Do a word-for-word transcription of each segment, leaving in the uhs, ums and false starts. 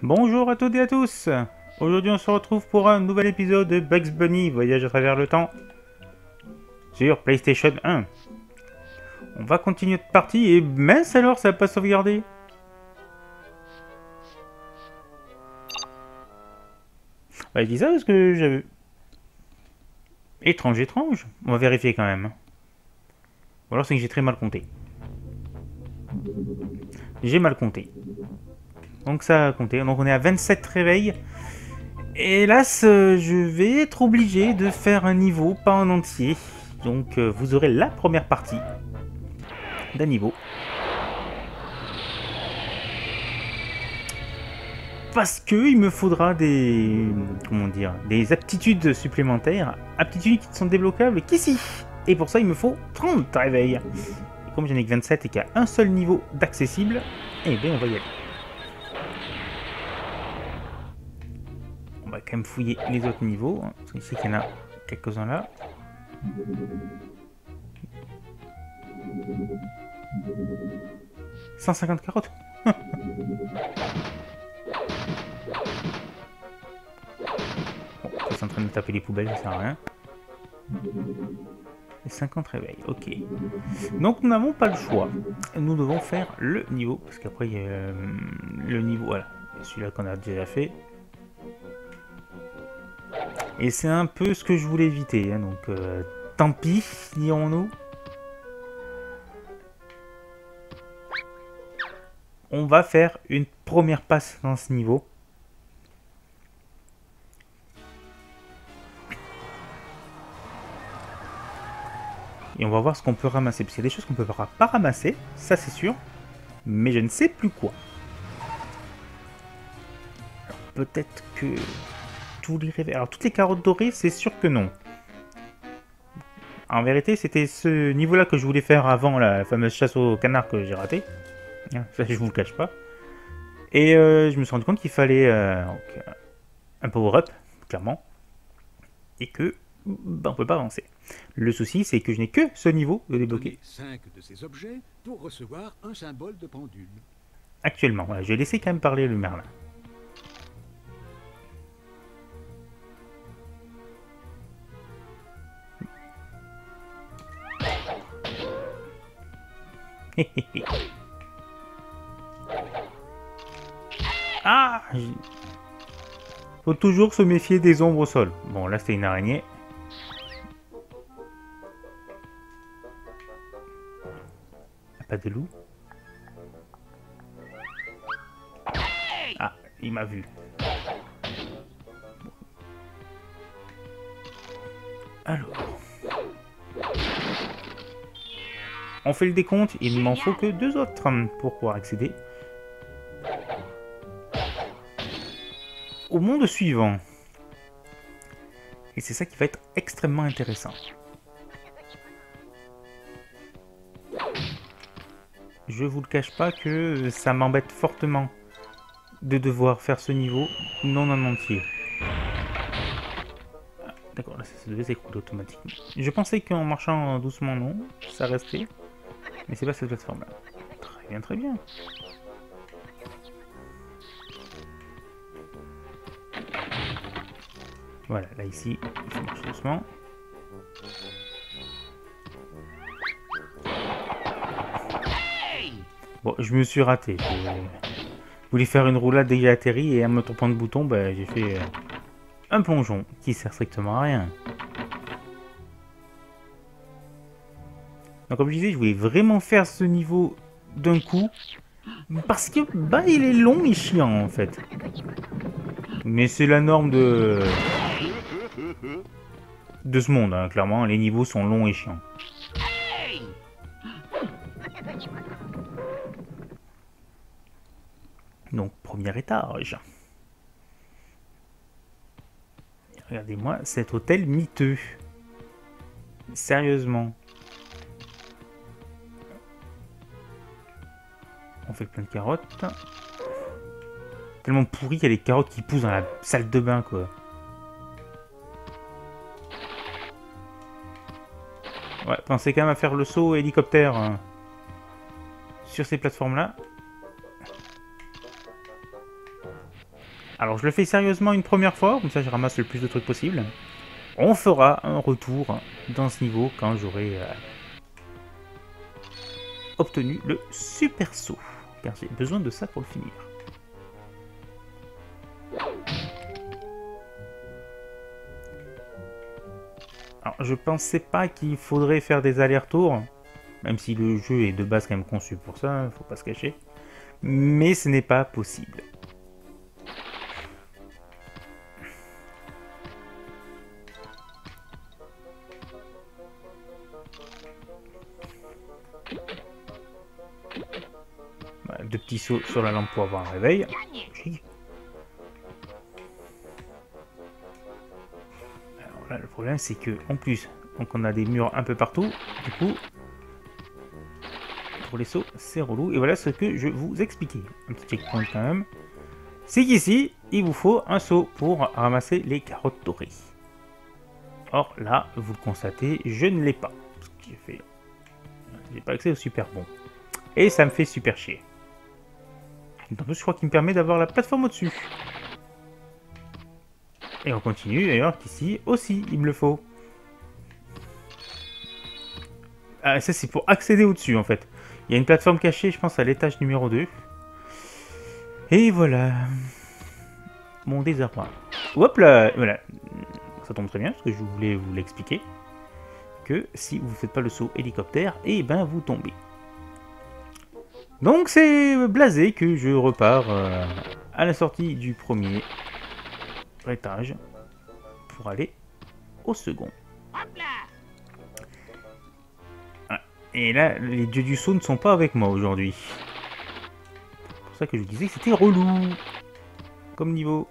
Bonjour à toutes et à tous. Aujourd'hui on se retrouve pour un nouvel épisode de Bugs Bunny Voyage à travers le temps sur PlayStation un. On va continuer notre partie et mince alors ça n'a pas sauvegardé. Bah je dis ça parce que j'avais... Étrange, étrange. On va vérifier quand même. Ou alors c'est que j'ai très mal compté. J'ai mal compté. Donc ça a compté. Donc on est à vingt-sept réveils. Hélas, euh, je vais être obligé de faire un niveau, pas en entier. Donc euh, vous aurez la première partie d'un niveau. Parce que il me faudra des... comment dire, des aptitudes supplémentaires. Aptitudes qui ne sont débloquables qu'ici. Et pour ça, il me faut trente réveils. Et comme j'en ai que vingt-sept et qu'il y a un seul niveau d'accessible, eh bien on va y aller. On va quand même fouiller les autres niveaux. Hein, parce que je sais qu'il y en a quelques-uns là. cent cinquante carottes. Bon, je suis en train de taper les poubelles, ça sert à rien. Et cinquante réveils, ok. Donc nous n'avons pas le choix. Nous devons faire le niveau. Parce qu'après, euh, le niveau, voilà. Celui-là qu'on a déjà fait. Et c'est un peu ce que je voulais éviter. Hein, donc, euh, tant pis, dirons-nous. On va faire une première passe dans ce niveau. Et on va voir ce qu'on peut ramasser. Parce qu'il y a des choses qu'on ne peut pas ramasser, ça c'est sûr. Mais je ne sais plus quoi. Peut-être que... tous les réveils... Alors toutes les carottes dorées, c'est sûr que non. En vérité, c'était ce niveau-là que je voulais faire avant la fameuse chasse au canard que j'ai raté. Ça, je vous le cache pas. Et euh, je me suis rendu compte qu'il fallait euh, donc, un power-up, clairement. Et que... ben, on peut pas avancer. Le souci, c'est que je n'ai que ce niveau de débloquer. cinq de ces objets pour recevoir un symbole de pendule. Actuellement, voilà, je vais laisser quand même parler le merlin. Ah, faut toujours se méfier des ombres au sol. Bon, là, c'était une araignée. Pas de loup. Ah, il m'a vu. Alors. On fait le décompte, il ne m'en faut que deux autres pour pouvoir accéder au monde suivant. Et c'est ça qui va être extrêmement intéressant. Je vous le cache pas que ça m'embête fortement de devoir faire ce niveau non en entier. Ah, d'accord, là ça devait s'écrouler automatiquement. Je pensais qu'en marchant doucement, non, ça restait. Mais c'est pas cette plateforme-là. Très bien, très bien. Voilà, là ici, il faut marcher doucement. Bon, je me suis raté. Je voulais faire une roulade dès que j'ai atterri et en me trompant de bouton, bah, j'ai fait euh, un plongeon qui sert strictement à rien. Donc comme je disais, je voulais vraiment faire ce niveau d'un coup. Parce que, bah, il est long et chiant, en fait. Mais c'est la norme de... de ce monde, hein, clairement. Les niveaux sont longs et chiants. Donc, premier étage. Regardez-moi cet hôtel miteux. Sérieusement. On fait plein de carottes. Tellement pourri qu'il y a les carottes qui poussent dans la salle de bain, quoi. Ouais, pensez quand même à faire le saut hélicoptère hein, sur ces plateformes-là. Alors je le fais sérieusement une première fois, comme ça je ramasse le plus de trucs possible. On fera un retour dans ce niveau quand j'aurai euh, obtenu le super saut. Car j'ai besoin de ça pour le finir. Alors je pensais pas qu'il faudrait faire des allers-retours. Même si le jeu est de base quand même conçu pour ça, faut pas se cacher. Mais ce n'est pas possible. Voilà, deux petits sauts sur la lampe pour avoir un réveil. Alors là, le problème c'est que en plus, donc on a des murs un peu partout. Du coup, pour les sauts, c'est relou. Et voilà ce que je vous expliquais. Un petit checkpoint quand même. C'est qu'ici, il vous faut un saut pour ramasser les carottes dorées. Or là, vous le constatez, je ne l'ai pas. Parce que j'ai fait... J'ai pas accès au super bon. Et ça me fait super chier. En plus, je crois qu'il me permet d'avoir la plateforme au-dessus. Et on continue, d'ailleurs, qu'ici aussi, il me le faut. Ah, ça, c'est pour accéder au-dessus, en fait. Il y a une plateforme cachée, je pense, à l'étage numéro deux. Et voilà. Mon désarroi. Hop là, voilà. Ça tombe très bien, parce que je voulais vous l'expliquer. Que si vous ne faites pas le saut hélicoptère, et eh ben vous tombez. Donc c'est blasé que je repars euh, à la sortie du premier étage pour aller au second. Ah, et là, les dieux du saut ne sont pas avec moi aujourd'hui. C'est pour ça que je disais que c'était relou comme niveau.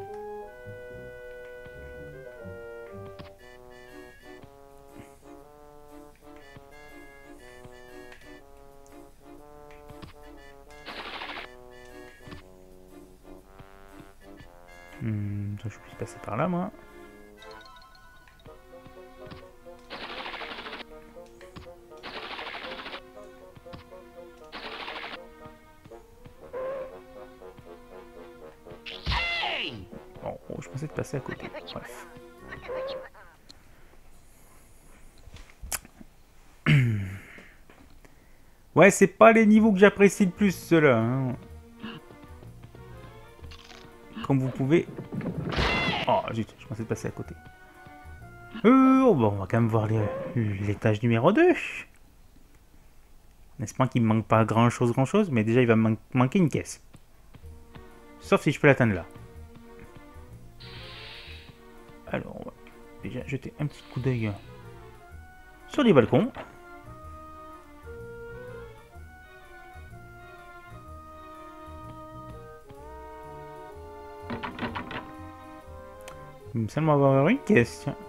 Hmm, je peux passer par là, moi. Bon, je pensais de passer à côté. Bref. Ouais, c'est pas les niveaux que j'apprécie le plus, ceux-là. Hein. Comme vous pouvez... Oh, zut, je pensais de passer à côté. Euh, oh, bon, on va quand même voir l'étage numéro deux. N'est-ce pas qu'il me manque pas grand-chose, grand-chose, mais déjà, il va me man manquer une caisse. Sauf si je peux l'atteindre là. Alors, on va déjà jeter un petit coup d'œil sur les balcons. Il me semble avoir une caisse, tiens.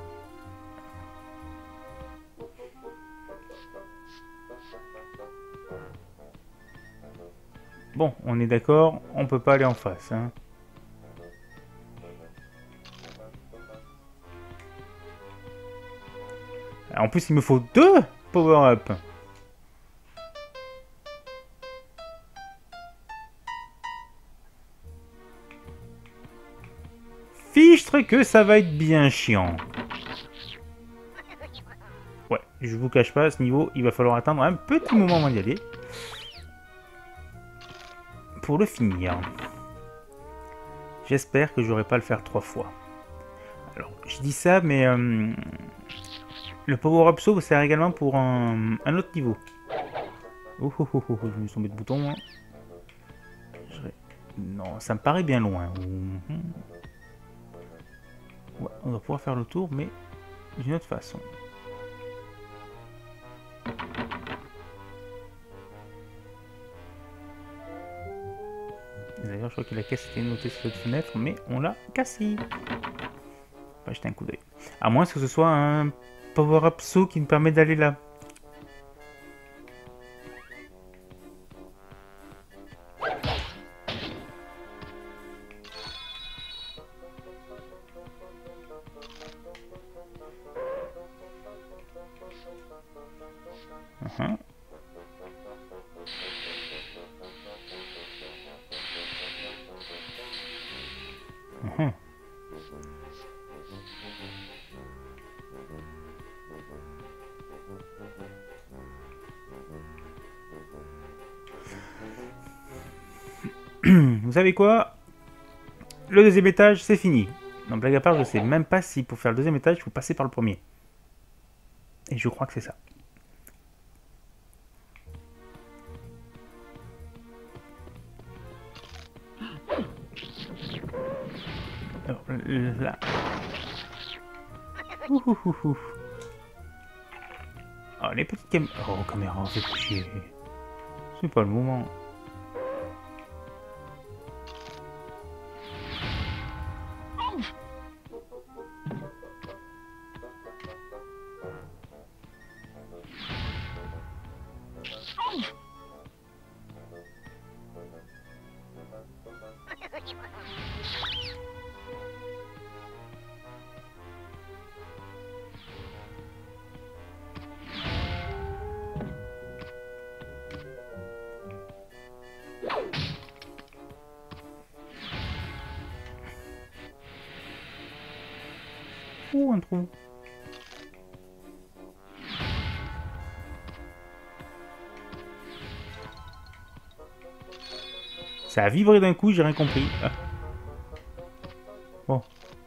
Bon, on est d'accord, on peut pas aller en face. Hein. En plus, il me faut deux power-up. Fichtre que ça va être bien chiant. Ouais, je vous cache pas, à ce niveau, il va falloir attendre un petit moment avant d'y aller. Pour le finir. J'espère que j'aurai pas à le faire trois fois. Alors, je dis ça, mais... Euh, le power-up saut sert également pour un, un autre niveau. Oh, oh, oh, oh, je me suis tombé de bouton. Hein. Je... Non, ça me paraît bien loin. Ouais, on va pouvoir faire le tour, mais d'une autre façon. D'ailleurs, je crois que la caisse était notée sur cette fenêtre, mais on l'a cassée. On va jeter un coup d'œil. À moins que ce soit un power-up saut qui me permet d'aller là. Uh-huh. Uhum. Vous savez quoi? Le deuxième étage, c'est fini. Non, blague à part, je sais même pas si pour faire le deuxième étage, il faut passer par le premier. Et je crois que c'est ça. Alors, là. Ouh, ouh, ouh, ouh. Oh, les petites cam... Oh, caméra, c'est chier. C'est pas le moment. Ouh, un trou. Ça a vibré d'un coup, j'ai rien compris. Ah. Bon.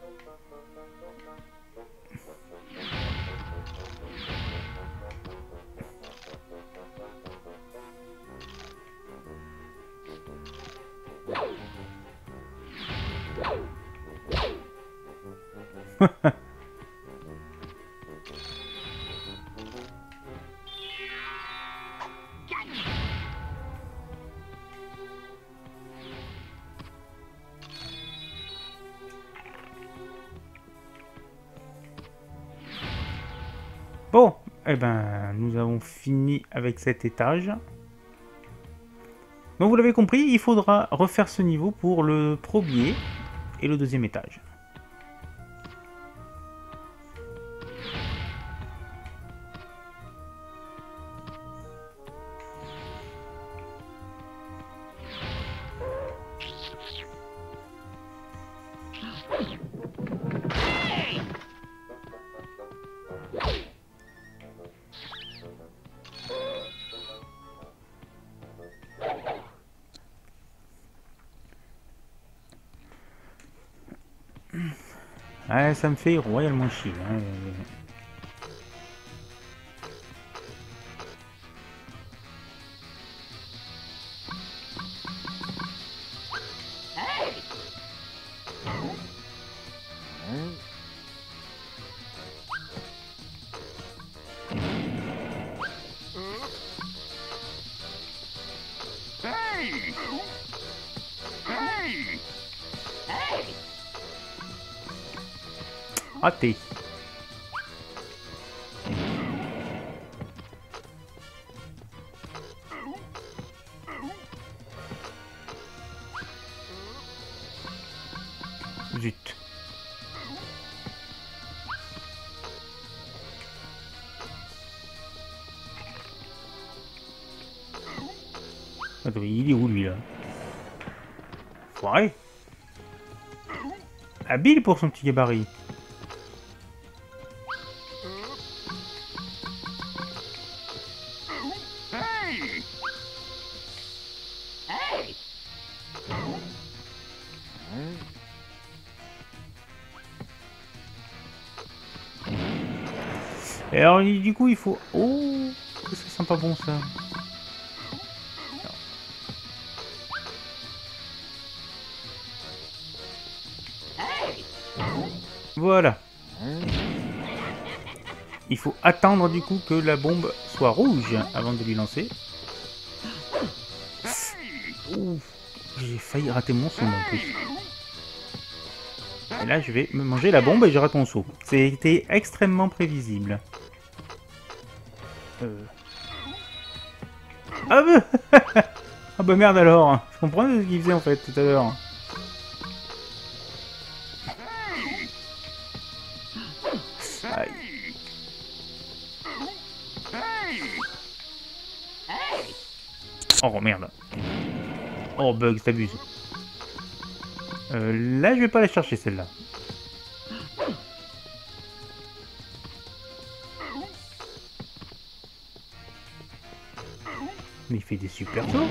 Bon, eh ben, nous avons fini avec cet étage. Donc vous l'avez compris, il faudra refaire ce niveau pour le premier et le deuxième étage. Ah, ça me fait royalement chier. Hein. Raté. Zut. Attends, il est où lui là? Foiré. Habile pour son petit gabarit. Et alors du coup il faut... Oh, c'est sympa bon ça. Voilà. Il faut attendre du coup que la bombe soit rouge avant de lui lancer. Ouh, j'ai failli rater mon saut en plus. Et là je vais me manger la bombe et je rate mon saut. C'était extrêmement prévisible. Euh... Ah bah... ah bah merde alors. Je comprends ce qu'il faisait en fait tout à l'heure. Aïe. Oh merde. Oh bug, t'abuses. Euh, là, je vais pas la chercher, celle-là. Mais il fait des super sauts.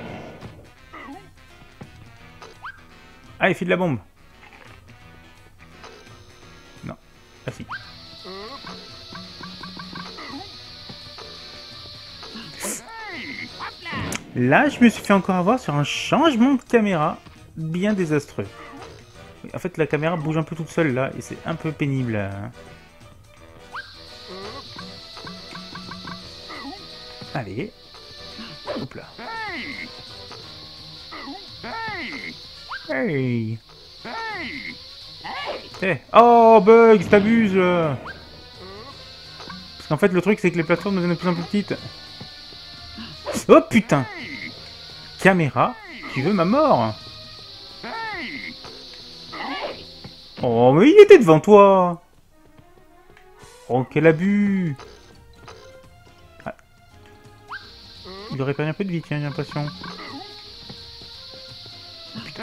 Ah, il fait de la bombe. Non. Ah si. Là, je me suis fait encore avoir sur un changement de caméra bien désastreux. En fait, la caméra bouge un peu toute seule là, et c'est un peu pénible. Hein. Allez. Hop là. Hey. Hey. Oh, Bugs, t'abuses là. Parce qu'en fait, le truc, c'est que les plateformes deviennent de plus en plus petites. Oh putain. Caméra, tu veux ma mort? Oh, mais il était devant toi. Oh, quel abus. Ah. Il aurait perdu un peu de vie, tiens, j'ai l'impression. Putain.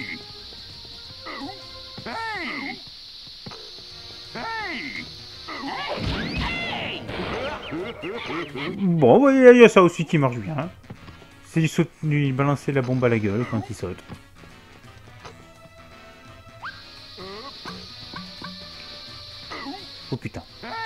Bon, bah, il y a ça aussi qui marche bien. Hein. C'est lui, saute, lui balancer la bombe à la gueule quand il saute. Oh putain.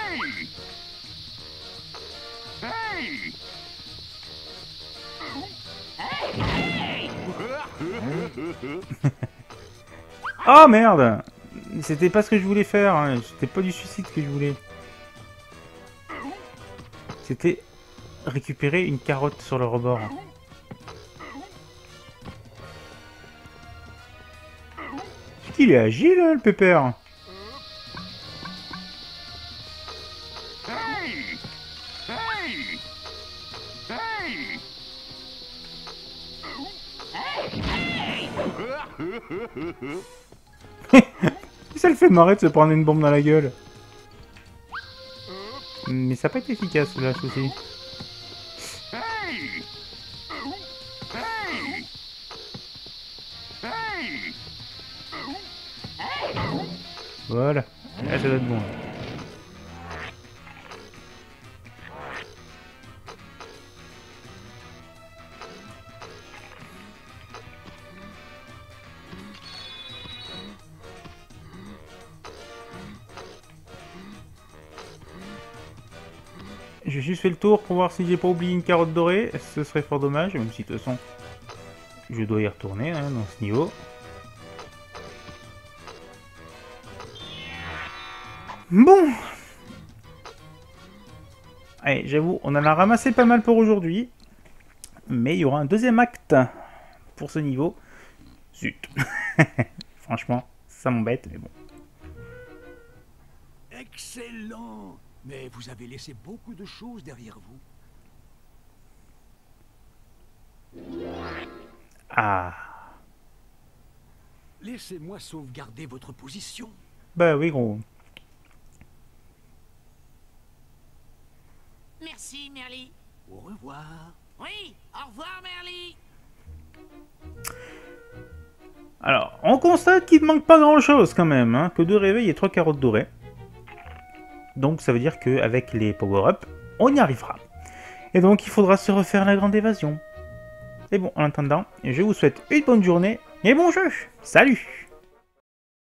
Oh merde. C'était pas ce que je voulais faire. Hein. C'était pas du suicide que je voulais. C'était récupérer une carotte sur le rebord. C'est qu'il est agile, hein, le pépère. Ça le fait marrer de se prendre une bombe dans la gueule. Mais ça n'a pas été efficace, là, ce aussi. Voilà. Là, ça doit être bon. Là. J'ai juste fait le tour pour voir si j'ai pas oublié une carotte dorée. Ce serait fort dommage, même si de toute façon, je dois y retourner hein, dans ce niveau. Bon. Allez, j'avoue, on en a ramassé pas mal pour aujourd'hui. Mais il y aura un deuxième acte pour ce niveau. Zut. Franchement, ça m'embête, mais bon. Excellent! Mais vous avez laissé beaucoup de choses derrière vous. Ah. Laissez-moi sauvegarder votre position. Bah oui, gros. Merci, Merly. Au revoir. Oui, au revoir, Merly. Alors, on constate qu'il ne manque pas grand-chose quand même, hein, que deux réveils et trois carottes dorées. Donc ça veut dire qu'avec les power-up, on y arrivera. Et donc il faudra se refaire la grande évasion. Et bon, en attendant, je vous souhaite une bonne journée et bon jeu. Salut!